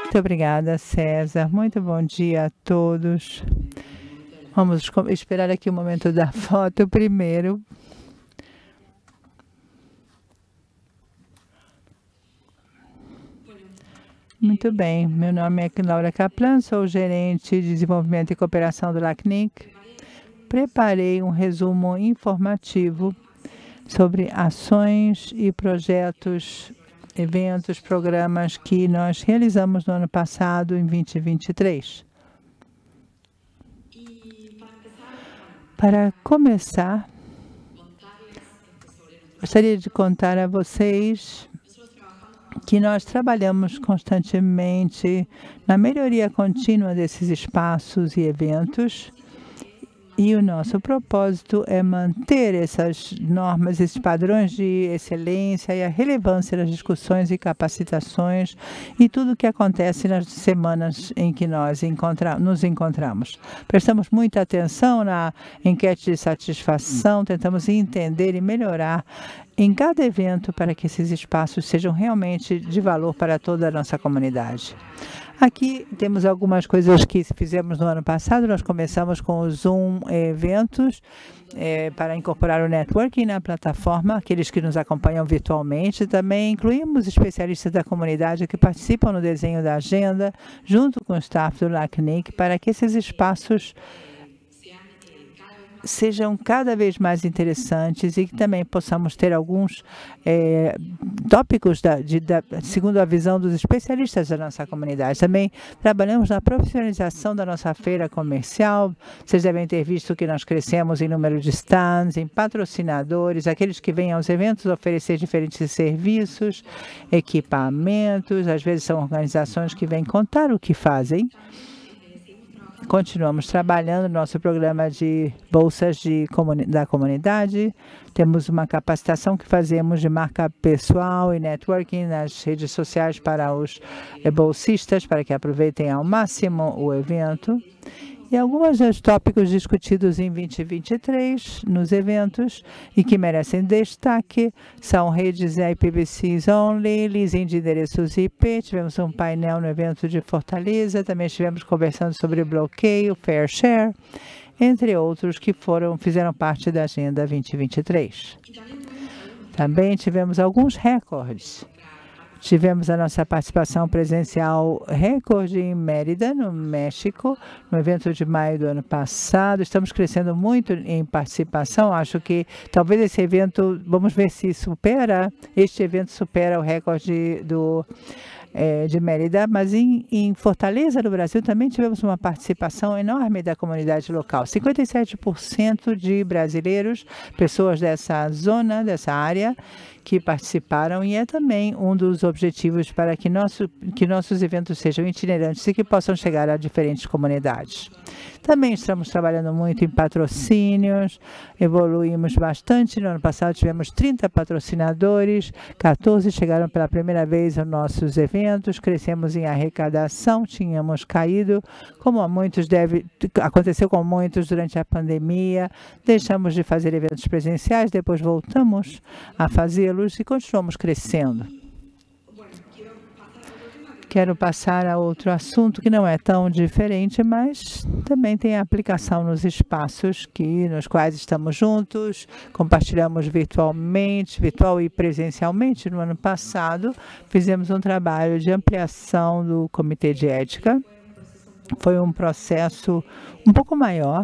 Muito obrigada, César. Muito bom dia a todos. Vamos esperar aqui o momento da foto primeiro. Muito bem, meu nome é Laura Kaplan, sou gerente de desenvolvimento e cooperação do LACNIC. Preparei um resumo informativo sobre ações e projetos, eventos, programas que nós realizamos no ano passado, em 2023. Para começar, gostaria de contar a vocês que nós trabalhamos constantemente na melhoria contínua desses espaços e eventos, e o nosso propósito é manter essas normas, esses padrões de excelência e a relevância das discussões e capacitações e tudo o que acontece nas semanas em que nós nos encontramos. Prestamos muita atenção na enquete de satisfação, tentamos entender e melhorar em cada evento para que esses espaços sejam realmente de valor para toda a nossa comunidade. Aqui temos algumas coisas que fizemos no ano passado. Nós começamos com o Zoom Eventos para incorporar o networking na plataforma, aqueles que nos acompanham virtualmente. Também incluímos especialistas da comunidade que participam no desenho da agenda, junto com o staff do LACNIC, para que esses espaços sejam cada vez mais interessantes e que também possamos ter alguns tópicos segundo a visão dos especialistas da nossa comunidade. Também trabalhamos na profissionalização da nossa feira comercial. Vocês devem ter visto que nós crescemos em número de stands, em patrocinadores, aqueles que vêm aos eventos oferecer diferentes serviços, equipamentos. Às vezes são organizações que vêm contar o que fazem. Continuamos trabalhando no nosso programa de bolsas da comunidade. Temos uma capacitação que fazemos de marca pessoal e networking nas redes sociais para os bolsistas, para que aproveitem ao máximo o evento. E alguns dos tópicos discutidos em 2023 nos eventos e que merecem destaque são redes IPv6 only, leasing de endereços IP. Tivemos um painel no evento de Fortaleza, também estivemos conversando sobre bloqueio, fair share, entre outros que fizeram parte da Agenda 2023. Também tivemos alguns recordes. Tivemos a nossa participação presencial recorde em Mérida, no México, no evento de maio do ano passado. Estamos crescendo muito em participação. Acho que talvez esse evento, vamos ver se este evento supera o recorde de Mérida, mas em Fortaleza, no Brasil, também tivemos uma participação enorme da comunidade local. 57% de brasileiros, pessoas dessa zona, dessa área, que participaram, e é também um dos objetivos para que nossos eventos sejam itinerantes e que possam chegar a diferentes comunidades. Também estamos trabalhando muito em patrocínios, evoluímos bastante. No ano passado tivemos 30 patrocinadores, 14 chegaram pela primeira vez aos nossos eventos, crescemos em arrecadação, tínhamos caído, aconteceu com muitos durante a pandemia, deixamos de fazer eventos presenciais, depois voltamos a fazê-los e continuamos crescendo. Quero passar a outro assunto que não é tão diferente, mas também tem aplicação nos espaços nos quais estamos juntos, compartilhamos virtual e presencialmente. No ano passado, fizemos um trabalho de ampliação do Comitê de Ética. Foi um processo um pouco maior,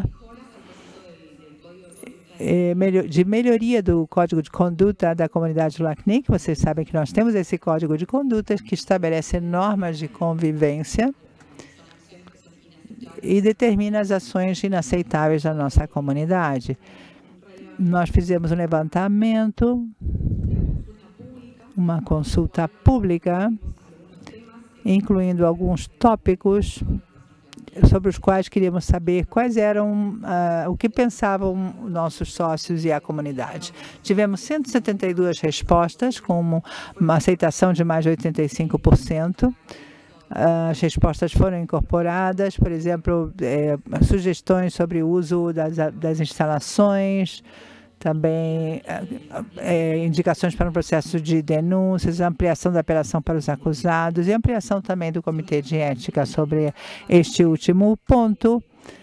de melhoria do Código de Conduta da comunidade do LACNIC. Vocês sabem que nós temos esse Código de Conduta que estabelece normas de convivência e determina as ações inaceitáveis da nossa comunidade. Nós fizemos um levantamento, uma consulta pública, incluindo alguns tópicos sobre os quais queríamos saber quais eram, o que pensavam nossos sócios e a comunidade. Tivemos 172 respostas, com uma aceitação de mais de 85%. As respostas foram incorporadas, por exemplo, sugestões sobre o uso das instalações, também indicações para um processo de denúncias, ampliação da apelação para os acusados e ampliação também do Comitê de Ética sobre este último ponto.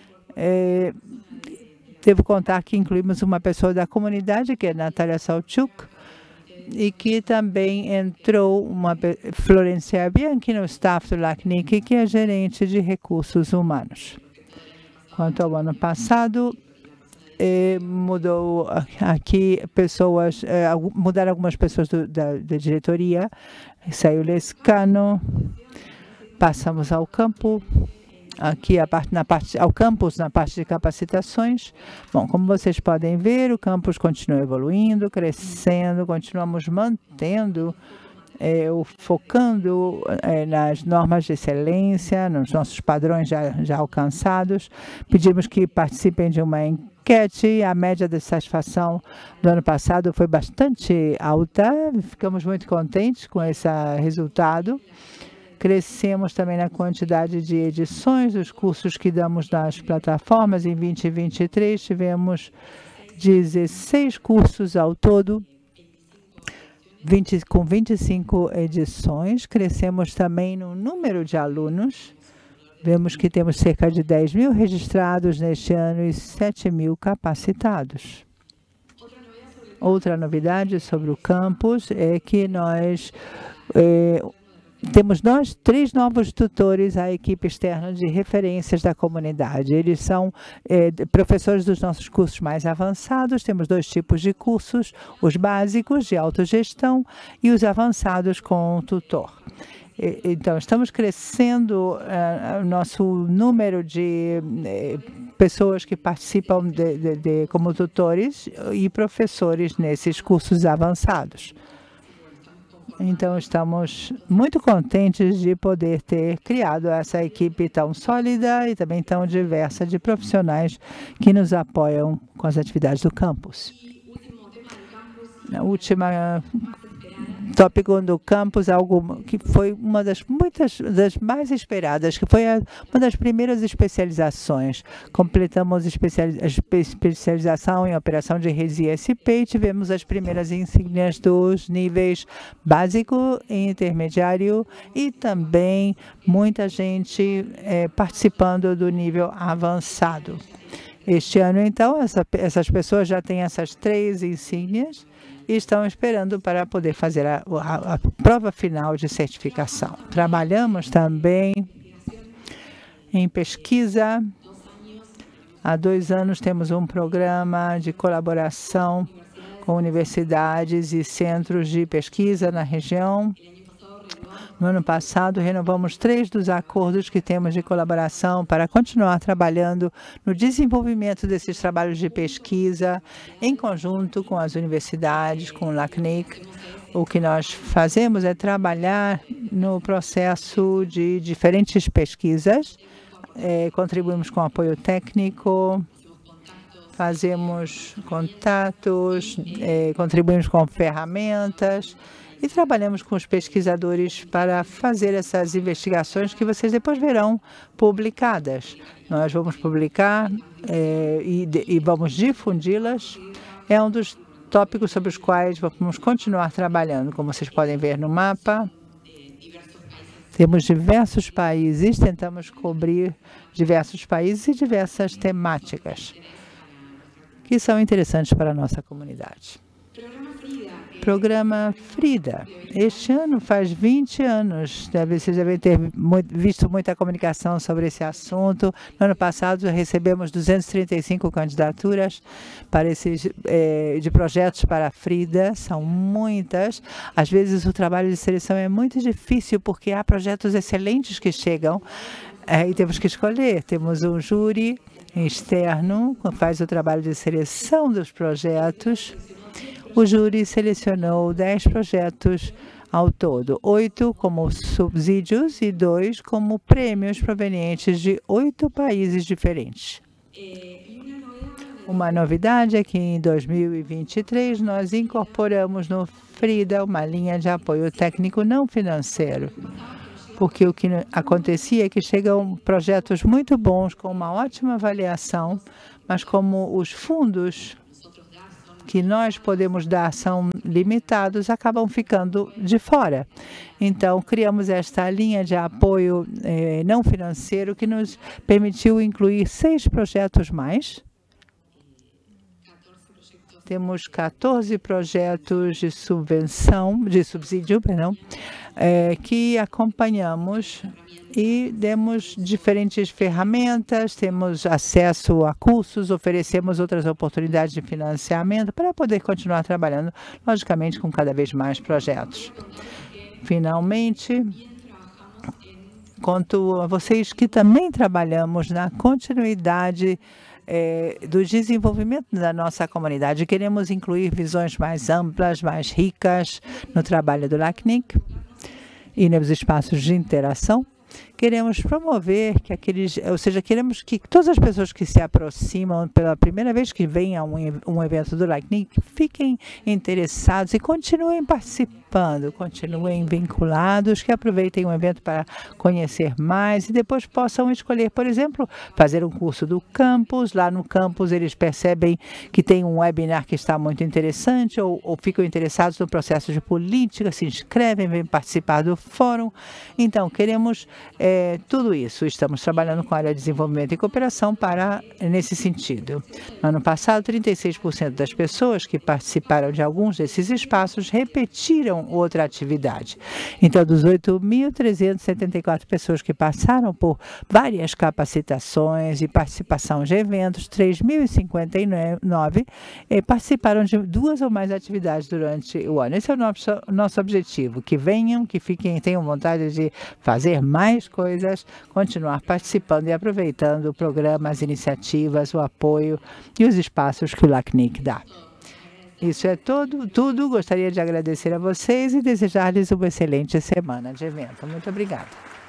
Devo contar que incluímos uma pessoa da comunidade, que é Natália Salchuk, e que também entrou uma Florencia Bianchi no staff do LACNIC, que é gerente de recursos humanos. Quanto ao ano passado, mudou aqui pessoas, mudaram algumas pessoas da diretoria, saiu Lescano, passamos ao campo. Aqui ao campus, na parte de capacitações. Bom, como vocês podem ver, o campus continua evoluindo, crescendo, continuamos mantendo, focando nas normas de excelência, nos nossos padrões já alcançados. Pedimos que participem de uma enquete. A média de satisfação do ano passado foi bastante alta, ficamos muito contentes com esse resultado. Crescemos também na quantidade de edições dos cursos que damos nas plataformas. Em 2023, tivemos 16 cursos ao todo, com 25 edições. Crescemos também no número de alunos. Vemos que temos cerca de 10.000 registrados neste ano e 7.000 capacitados. Outra novidade sobre o campus é que nós temos 3 novos tutores à equipe externa de referências da comunidade. Eles são professores dos nossos cursos mais avançados. Temos 2 tipos de cursos, os básicos de autogestão e os avançados com tutor. Então, estamos crescendo o nosso número de pessoas que participam como tutores e professores nesses cursos avançados. Então, estamos muito contentes de poder ter criado essa equipe tão sólida e também tão diversa de profissionais que nos apoiam com as atividades do campus. A última tópico do campus, algo que foi uma das mais esperadas, que foi uma das primeiras especializações. Completamos a especialização em operação de redes ISP e tivemos as primeiras insígnias dos níveis básico e intermediário e também muita gente participando do nível avançado. Este ano, então, essas pessoas já têm essas 3 insígnias e estão esperando para poder fazer a prova final de certificação. Trabalhamos também em pesquisa. Há 2 anos temos um programa de colaboração com universidades e centros de pesquisa na região. No ano passado, renovamos 3 dos acordos que temos de colaboração para continuar trabalhando no desenvolvimento desses trabalhos de pesquisa em conjunto com as universidades, com o LACNIC. O que nós fazemos é trabalhar no processo de diferentes pesquisas, contribuímos com apoio técnico, fazemos contatos, contribuímos com ferramentas, e trabalhamos com os pesquisadores para fazer essas investigações que vocês depois verão publicadas. Nós vamos publicar e vamos difundi-las. É um dos tópicos sobre os quais vamos continuar trabalhando. Como vocês podem ver no mapa, temos diversos países, tentamos cobrir diversos países e diversas temáticas que são interessantes para a nossa comunidade. Programa Frida. Este ano faz 20 anos. Vocês devem ter visto muita comunicação sobre esse assunto. No ano passado, recebemos 235 candidaturas para de projetos para a Frida. São muitas. Às vezes, o trabalho de seleção é muito difícil, porque há projetos excelentes que chegam e temos que escolher. Temos um júri externo que faz o trabalho de seleção dos projetos. O júri selecionou 10 projetos ao todo, 8 como subsídios e 2 como prêmios provenientes de 8 países diferentes. Uma novidade é que em 2023 nós incorporamos no Frida uma linha de apoio técnico não financeiro, porque o que acontecia é que chegam projetos muito bons com uma ótima avaliação, mas como os fundos que nós podemos dar são limitados, acabam ficando de fora. Então, criamos esta linha de apoio não financeiro que nos permitiu incluir 6 projetos mais. Temos 14 projetos de subsídio, que acompanhamos e demos diferentes ferramentas, temos acesso a cursos, oferecemos outras oportunidades de financiamento para poder continuar trabalhando, logicamente, com cada vez mais projetos. Finalmente, conto a vocês que também trabalhamos na continuidade do desenvolvimento da nossa comunidade. Queremos incluir visões mais amplas, mais ricas no trabalho do LACNIC e nos espaços de interação. Queremos promover queremos que todas as pessoas que se aproximam pela primeira vez que vêm a um evento do LACNIC fiquem interessados e continuem participando, continuem vinculados, que aproveitem o evento para conhecer mais e depois possam escolher, por exemplo, fazer um curso do campus. Lá no campus eles percebem que tem um webinar que está muito interessante ou ficam interessados no processo de política, se inscrevem, vêm participar do fórum. Então, queremos tudo isso. Estamos trabalhando com a área de desenvolvimento e cooperação nesse sentido. No ano passado, 36% das pessoas que participaram de alguns desses espaços repetiram outra atividade. Então, dos 8.374 pessoas que passaram por várias capacitações e participação de eventos, 3.059 participaram de 2 ou mais atividades durante o ano. Esse é o nosso objetivo, que venham, que tenham vontade de fazer mais coisas, continuar participando e aproveitando programas, iniciativas, o apoio e os espaços que o LACNIC dá. Isso é tudo. Gostaria de agradecer a vocês e desejar-lhes uma excelente semana de evento. Muito obrigada.